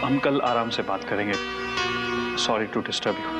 हम कल आराम से बात करेंगे। Sorry to disturb you.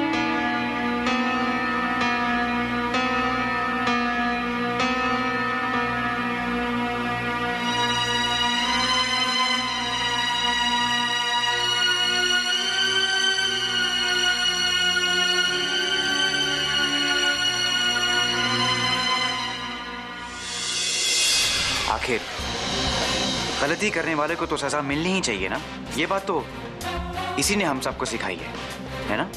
आखिर गलती करने वाले को तो सजा मिलनी ही चाहिए ना। ये बात तो इसी ने हम सबको सिखाई है ना?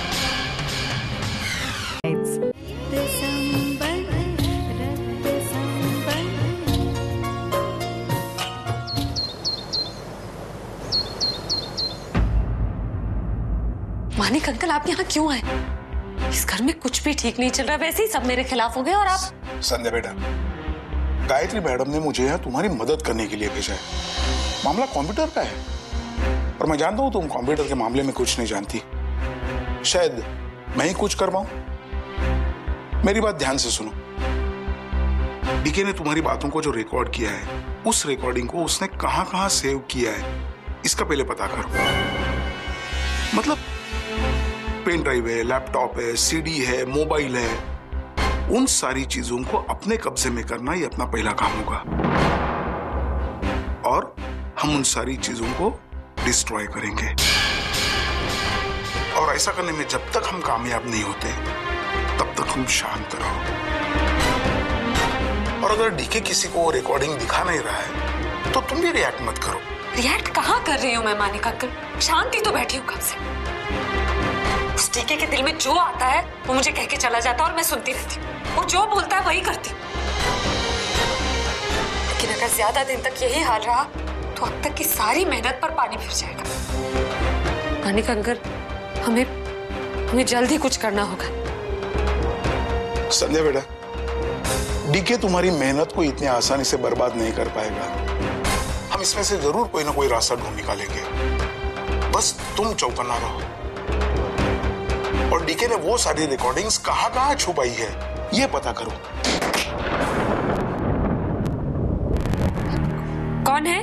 मानिक अंकल, आप यहाँ क्यों आए? इस घर में कुछ भी ठीक नहीं चल रहा, वैसे ही सब मेरे खिलाफ हो गए और आप। संध्या बेटा, गायत्री मैडम ने मुझे यहाँ तुम्हारी मदद करने के लिए भेजा है। मामला कंप्यूटर का है और मैं जानता हूँ तुम कंप्यूटर के मामले में कुछ नहीं जानती। शायद मैं ही कुछ कर पाऊं। मेरी बात ध्यान से सुनो। डीके ने तुम्हारी बातों को जो रिकॉर्ड किया है, उस रिकॉर्डिंग को उसने कहां-कहां सेव किया है, इसका पहले पता करो। मतलब पेन ड्राइव है, लैपटॉप है, सीडी है, मोबाइल है, उन सारी चीजों को अपने कब्जे में करना ये अपना पहला काम होगा और हम उन सारी चीजों को डिस्ट्रॉय करेंगे। और ऐसा करने में जब तक हम कामयाब नहीं होते तब तक हम शांत रहो। और अगर डीके किसी को रिकॉर्डिंग दिखा नहीं रहा है तो तुम भी रिएक्ट मत करो। रिएक्ट कहाँ कर रही हूँ मैं मानिक अंकल? शांति तो बैठी हूँ कब से। उस डीके के दिल में जो आता है वो मुझे कह के चला जाता है और मैं सुनती रहती हूँ। वो जो बोलता है वही करती हूँ। लेकिन अगर ज्यादा दिन तक यही हाल रहा तो अब तक की सारी मेहनत पर पानी फिर जाएगा। मानिक अंकल, हमें जल्द ही कुछ करना होगा। संध्या बेटा, डीके तुम्हारी मेहनत को इतनी आसानी से बर्बाद नहीं कर पाएगा। हम इसमें से जरूर कोई ना कोई रास्ता ढूंढ निकालेंगे। बस तुम चौकन्ना रहो। और डीके ने वो सारी रिकॉर्डिंग्स कहां-कहां छुपाई है, ये पता करो। कौन है?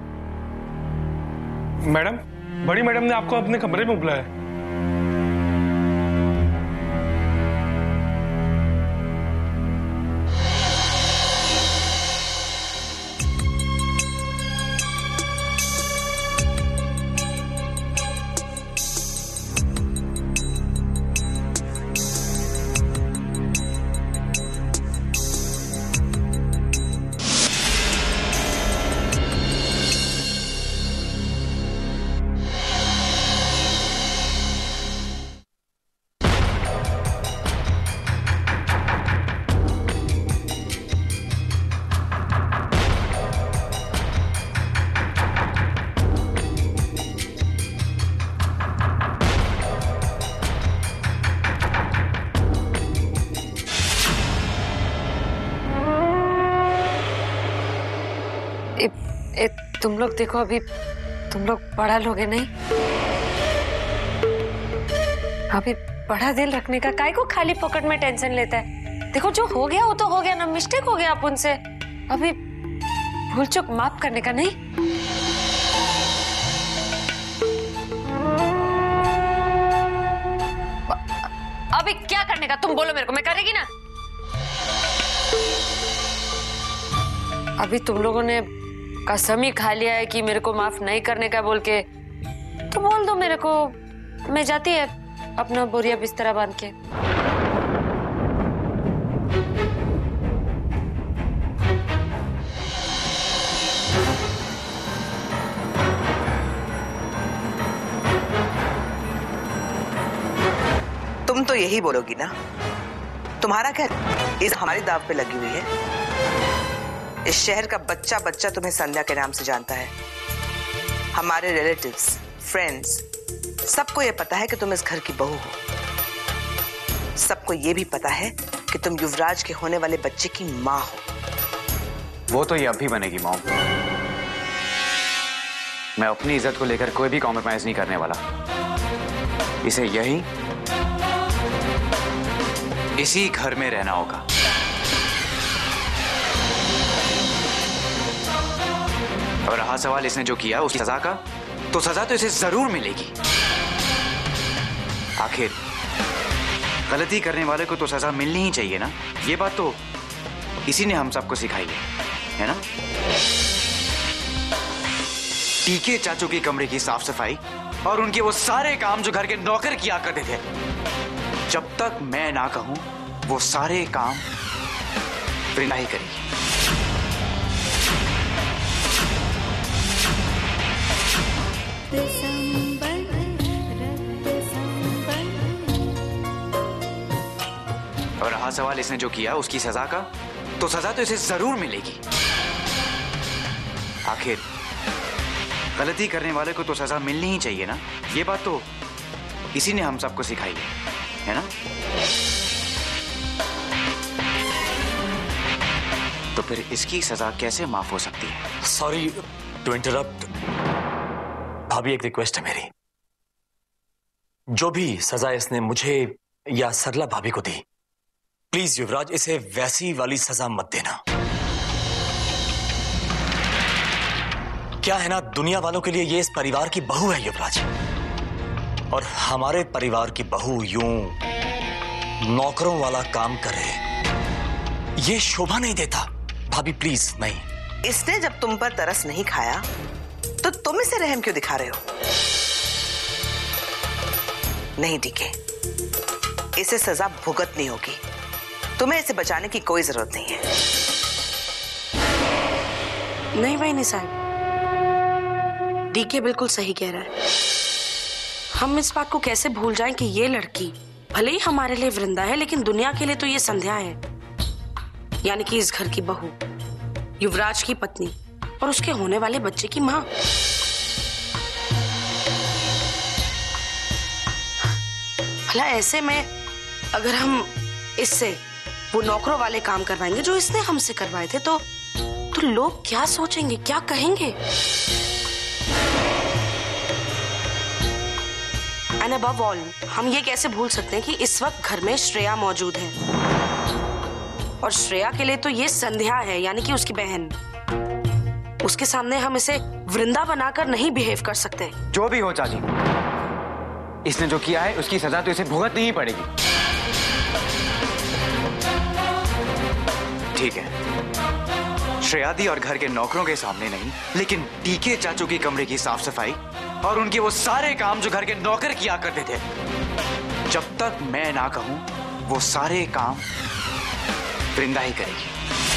मैडम, बड़ी मैडम ने आपको अपने कमरे में बुलाया है। तुम लोग देखो, अभी तुम लोग बड़ा लोग हैं नहीं? अभी बड़ा दिल रखने का काहे को खाली पॉकेट में टेंशन लेता है? देखो, जो हो गया वो तो हो गया ना, मिस्टेक हो गया अपन से। अभी भूल चूक माफ करने का नहीं। अभी क्या करने का तुम बोलो मेरे को, मैं करेगी ना। अभी तुम लोगों ने कसम ही खा लिया है कि मेरे को माफ नहीं करने का बोल के, तो बोल दो मेरे को, मैं जाती है अपना बोरिया बिस्तरा बांध के। तुम तो यही बोलोगी ना? तुम्हारा क्या इस हमारी दाव पे लगी हुई है? इस शहर का बच्चा बच्चा तुम्हें संध्या के नाम से जानता है। हमारे रिलेटिव्स, फ्रेंड्स, सबको ये पता है कि तुम इस घर की बहू हो। सबको ये भी पता है कि तुम युवराज के होने वाले बच्चे की माँ हो। वो तो ये अब भी बनेगी मॉम। मैं अपनी इज्जत को लेकर कोई भी कॉम्प्रोमाइज नहीं करने वाला। इसे इसी घर में रहना होगा। और रहा सवाल इसने जो किया उसकी सजा का, तो सजा तो इसे जरूर मिलेगी। आखिर गलती करने वाले को तो सजा मिलनी ही चाहिए ना। ये बात तो इसी ने हम सबको सिखाई है ना? टीके चाचू की कमरे की साफ सफाई और उनके वो सारे काम जो घर के नौकर किया करते थे, जब तक मैं ना कहूं वो सारे काम वृंदा ही करेगी। और रहा सवाल इसने जो किया उसकी सजा का, तो सजा तो इसे जरूर मिलेगी। आखिर गलती करने वाले को तो सजा मिलनी ही चाहिए ना। ये बात तो इसी ने हम सबको सिखाई है ना? तो फिर इसकी सजा कैसे माफ हो सकती है? सॉरी टू इंटरप्ट, भाभी एक रिक्वेस्ट है मेरी। जो भी सजा इसने मुझे या सरला भाभी को दी, प्लीज युवराज इसे वैसी वाली सजा मत देना। क्या है ना, दुनिया वालों के लिए ये इस परिवार की बहू है युवराज, और हमारे परिवार की बहू यूं नौकरों वाला काम करे, ये शोभा नहीं देता। भाभी प्लीज नहीं। इसने जब तुम पर तरस नहीं खाया तो तुम इसे रहम क्यों दिखा रहे हो? नहीं डीके, इसे सजा भुगतनी होगी। तुम्हें इसे बचाने की कोई जरूरत नहीं है। नहीं बहनी साहब, डीके बिल्कुल सही कह रहा है। हम इस बात को कैसे भूल जाएं कि ये लड़की भले ही हमारे लिए वृंदा है, लेकिन दुनिया के लिए तो ये संध्या है, यानी कि इस घर की बहू, युवराज की पत्नी और उसके होने वाले बच्चे की मां। भला ऐसे में अगर हम इससे वो नौकरों वाले काम करवाएंगे जो इसने हमसे करवाए थे, तो लोग क्या सोचेंगे, क्या कहेंगे? एंड अबव ऑल, हम ये कैसे भूल सकते हैं कि इस वक्त घर में श्रेया मौजूद है, और श्रेया के लिए तो ये संध्या है, यानी कि उसकी बहन। उसके सामने हम इसे वृंदा बनाकर नहीं बिहेव कर सकते। जो भी हो चाची, इसने जो किया है उसकी सजा तो इसे भुगतनी ही पड़ेगी। ठीक है, श्रेया दी और घर के नौकरों के सामने नहीं, लेकिन टीके चाचू की कमरे की साफ सफाई और उनके वो सारे काम जो घर के नौकर किया करते थे, जब तक मैं ना कहूं वो सारे काम वृंदा ही करेगी।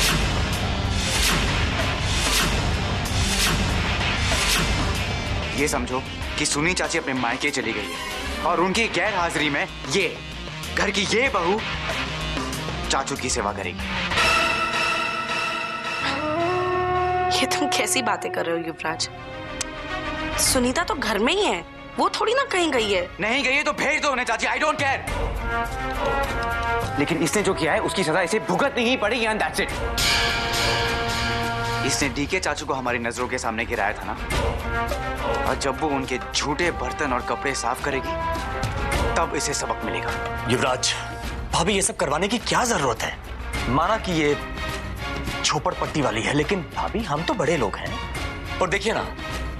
ये समझो कि सुनी चाची अपने मायके चली गई है और उनकी गैर हाजिरी में ये घर की ये बहू चाचू की सेवा करेगी। ये तुम कैसी बातें कर रहे हो युवराज? सुनीता तो घर में ही है, वो थोड़ी ना कहीं गई है। नहीं गई है तो भेज दो उन्हें चाची, आई डोंट केयर। लेकिन इसने जो किया है उसकी सजा इसे भुगतनी ही पड़ेगी, एंड दैट्स इट। इसने डीके चाचू को हमारी नजरों के सामने गिराया था ना, और जब वो उनके झूठे बर्तन और कपड़े साफ करेगी तब इसे सबक मिलेगा। युवराज, भाभी ये सब करवाने की क्या जरूरत है? माना कि ये झोपड़पट्टी वाली है, लेकिन भाभी हम तो बड़े लोग हैं। और देखिए ना,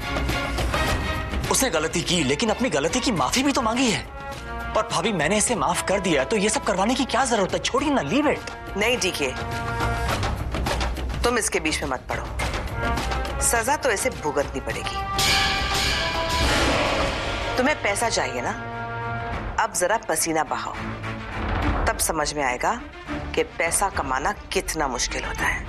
उसने गलती की, लेकिन अपनी गलती की माफी भी तो मांगी है। और भाभी मैंने इसे माफ कर दिया, तो ये सब करवाने की क्या जरूरत है? छोड़िए ना, लीव इट। नहीं डीके, तुम इसके बीच में मत पड़ो। सजा तो इसे भुगतनी पड़ेगी। तुम्हें पैसा चाहिए ना, अब जरा पसीना बहाओ, तब समझ में आएगा कि पैसा कमाना कितना मुश्किल होता है।